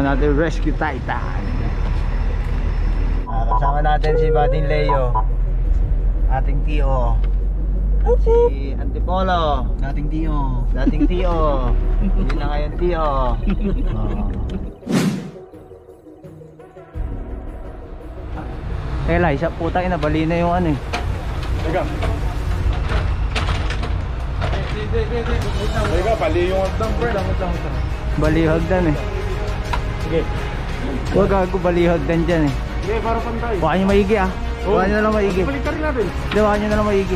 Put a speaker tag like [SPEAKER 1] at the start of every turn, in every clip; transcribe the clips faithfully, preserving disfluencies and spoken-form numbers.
[SPEAKER 1] natin Rescue Titan. Ah, kasama natin si Bading Leo, ating T O. At si Antipolo,
[SPEAKER 2] dating Tio.
[SPEAKER 1] dating T O. Hindi na ngayon T O. Oh. Eh, Liza, puta ina, bali na yung ano eh.
[SPEAKER 3] Teka. Teka, bali yung hagdan, bro.
[SPEAKER 1] Bali hagdan eh.
[SPEAKER 3] Sige.
[SPEAKER 1] Huwag gago, bali hagdan dyan eh.
[SPEAKER 3] Sige, para pantay.
[SPEAKER 1] Huwag nyo maigi ah. Huwag nyo na lang maigi.
[SPEAKER 3] Balik ka rin natin.
[SPEAKER 1] Hindi, huwag nyo na lang maigi.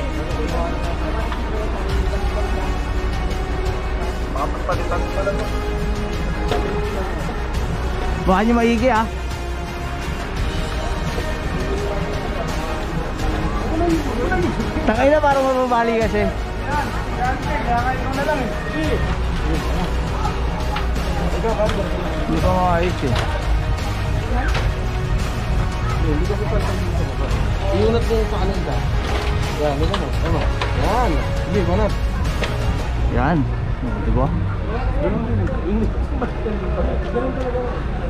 [SPEAKER 3] Makapagpalitan pa lang.
[SPEAKER 1] Huwag nyo maigi ah. Tangay na, parang mababali kasi.
[SPEAKER 3] Yan, yan, kakain ko na lang eh. Sige.
[SPEAKER 1] Hindi pa makayos eh.
[SPEAKER 2] Hindi ko pa dito. Iunat mo sa kanan ka. Yan, ano mo? Ano? Yan. Hindi, manat.
[SPEAKER 1] Yan. Oh, diba?
[SPEAKER 3] Ganun din. Ganun talaga.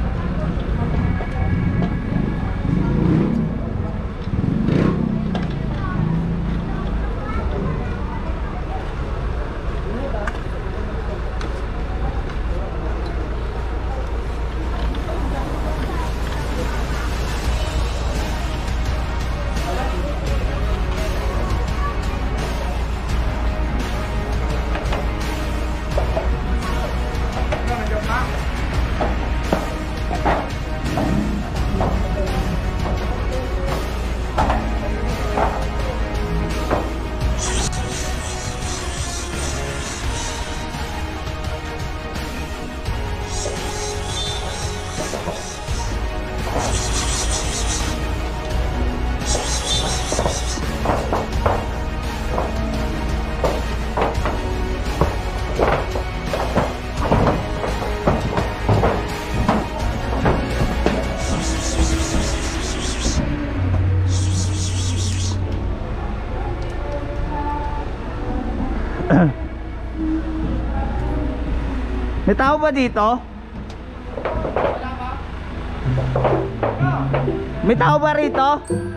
[SPEAKER 1] May tao ba dito? May tao ba rito?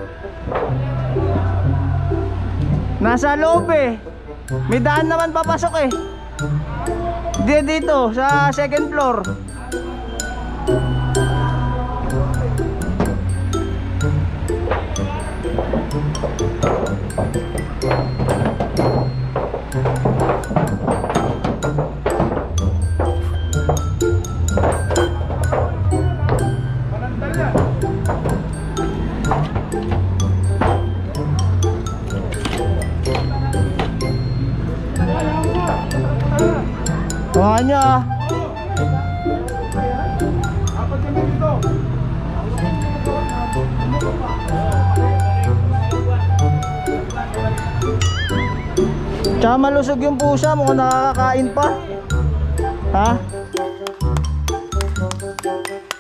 [SPEAKER 1] Nasa loob eh. May daan naman papasok eh. Di dito sa second floor. Tawahan niya ah. Tsaka malusog yung pusa, mukhang nakakakain pa. Ha?